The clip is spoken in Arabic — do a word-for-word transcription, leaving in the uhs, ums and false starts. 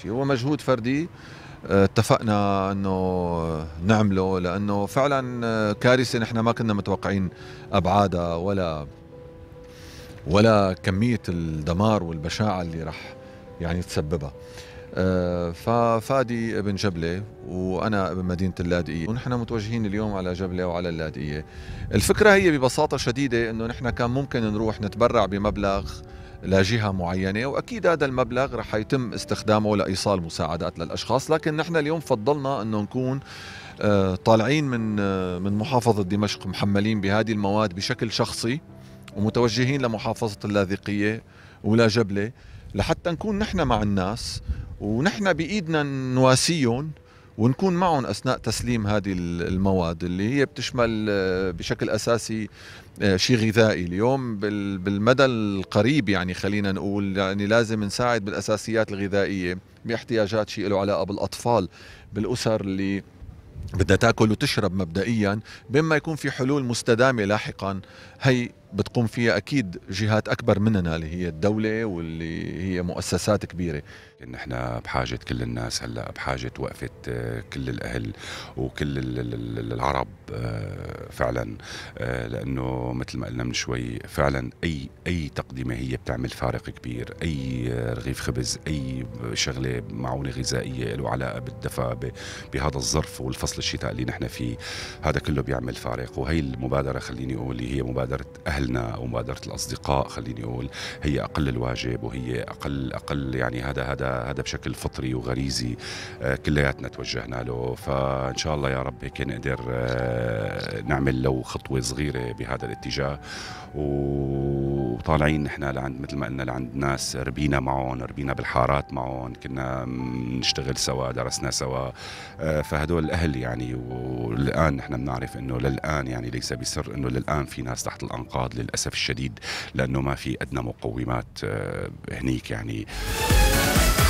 شيء، هو مجهود فردي اتفقنا انه نعمله، لانه فعلا كارثه نحن ما كنا متوقعين ابعادها ولا ولا كميه الدمار والبشاعه اللي راح يعني تسببها. آه، ففادي ابن جبلة وأنا ابن مدينة اللاذقية، ونحن متوجهين اليوم على جبلة وعلى اللاذقية. الفكرة هي ببساطة شديدة أنه نحن كان ممكن نروح نتبرع بمبلغ لجهة معينة، وأكيد هذا المبلغ رح يتم استخدامه لإيصال مساعدات للأشخاص، لكن نحن اليوم فضلنا أنه نكون آه، طالعين من آه، من محافظة دمشق محملين بهذه المواد بشكل شخصي، ومتوجهين لمحافظة اللاذقية ولا جبلة، لحتى نكون نحن مع الناس ونحن بإيدنا نواسيهم ونكون معهم أثناء تسليم هذه المواد اللي هي بتشمل بشكل أساسي شيء غذائي. اليوم بالمدى القريب يعني خلينا نقول يعني لازم نساعد بالأساسيات الغذائية، باحتياجات شيء له علاقة بالأطفال، بالأسر اللي بدها تاكل وتشرب مبدئيا، بما يكون في حلول مستدامة لاحقا هي بتقوم فيها اكيد جهات اكبر مننا اللي هي الدولة واللي هي مؤسسات كبيرة. نحن بحاجة كل الناس هلا، بحاجة وقفة كل الأهل وكل العرب فعلا، لأنه مثل ما قلنا من شوي فعلا أي أي تقدمة هي بتعمل فارق كبير. أي رغيف خبز، أي شغلة معونة غذائية له علاقة بالدفء بهذا الظرف والفصل الشتاء اللي نحن فيه، هذا كله بيعمل فارق. وهي المبادرة خليني أقول هي مبادرة أهلنا أو مبادرة الأصدقاء، خليني أقول هي أقل الواجب وهي أقل أقل يعني هذا هذا هذا بشكل فطري وغريزي كلياتنا توجهنا له. فإن شاء الله يا رب هيك نقدر نعمل لو خطوة صغيرة بهذا الاتجاه، وطالعين نحن لعند مثل ما قلنا لعند ناس ربينا معهم، ربينا بالحارات معهم، كنا نشتغل سوا، درسنا سوا، فهدول الأهل يعني. والآن نحن بنعرف إنه للآن يعني ليس بسر إنه للآن في ناس تحت الأنقاض للأسف الشديد، لأنه ما في أدنى مقومات هنيك يعني.